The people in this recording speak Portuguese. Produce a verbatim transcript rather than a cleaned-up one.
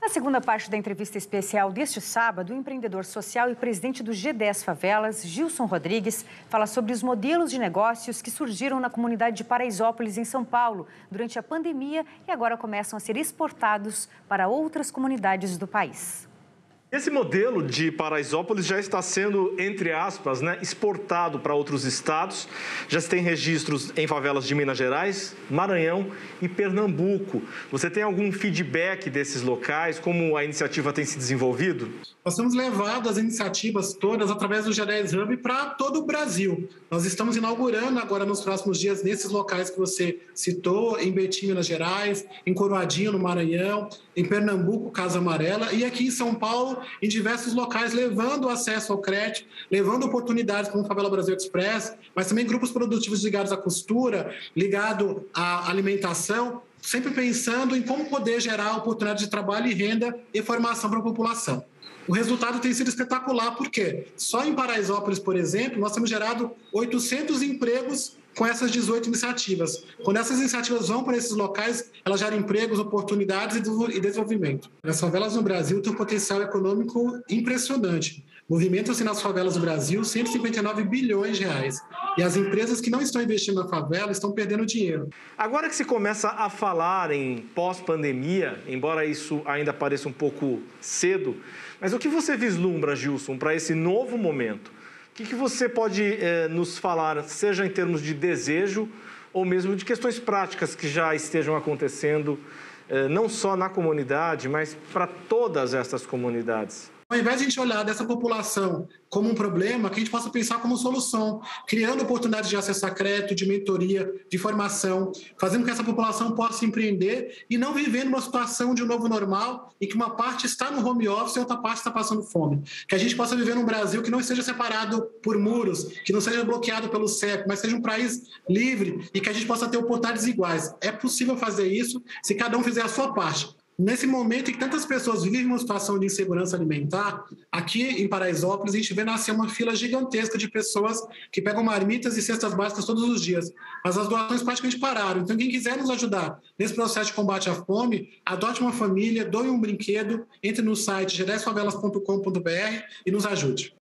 Na segunda parte da entrevista especial deste sábado, o empreendedor social e presidente do G dez Favelas, Gilson Rodrigues, fala sobre os modelos de negócios que surgiram na comunidade de Paraisópolis, em São Paulo, durante a pandemia e agora começam a ser exportados para outras comunidades do país. Esse modelo de Paraisópolis já está sendo, entre aspas, né, exportado para outros estados. Já se tem registros em favelas de Minas Gerais, Maranhão e Pernambuco. Você tem algum feedback desses locais? Como a iniciativa tem se desenvolvido? Nós temos levado as iniciativas todas através do G dez Hub para todo o Brasil. Nós estamos inaugurando agora nos próximos dias nesses locais que você citou, em Betim, Minas Gerais, em Coroadinho, no Maranhão, em Pernambuco, Casa Amarela, e aqui em São Paulo, em diversos locais, levando acesso ao crédito, levando oportunidades como o Favela Brasil Express, mas também grupos produtivos ligados à costura, ligado à alimentação, sempre pensando em como poder gerar oportunidade de trabalho e renda e formação para a população. O resultado tem sido espetacular, porque só em Paraisópolis, por exemplo, nós temos gerado oitocentos empregos com essas dezoito iniciativas. Quando essas iniciativas vão para esses locais, elas geram empregos, oportunidades e desenvolvimento. As favelas no Brasil têm um potencial econômico impressionante. Movimentam-se nas favelas do Brasil cento e cinquenta e nove bilhões de reais. E as empresas que não estão investindo na favela estão perdendo dinheiro. Agora que se começa a falar em pós-pandemia, embora isso ainda pareça um pouco cedo, mas o que você vislumbra, Gilson, para esse novo momento? O que, que você pode eh, nos falar, seja em termos de desejo ou mesmo de questões práticas que já estejam acontecendo, eh, não só na comunidade, mas para todas essas comunidades? Ao invés de a gente olhar dessa população como um problema, que a gente possa pensar como solução, criando oportunidades de acesso a crédito, de mentoria, de formação, fazendo com que essa população possa empreender e não viver numa situação de um novo normal em que uma parte está no home office e outra parte está passando fome. Que a gente possa viver num Brasil que não esteja separado por muros, que não seja bloqueado pelo C E P, mas seja um país livre e que a gente possa ter oportunidades iguais. É possível fazer isso se cada um fizer a sua parte. Nesse momento em que tantas pessoas vivem uma situação de insegurança alimentar, aqui em Paraisópolis a gente vê nascer uma fila gigantesca de pessoas que pegam marmitas e cestas básicas todos os dias. Mas as doações praticamente pararam. Então quem quiser nos ajudar nesse processo de combate à fome, adote uma família, doe um brinquedo, entre no site g dez favelas ponto com ponto b r e nos ajude.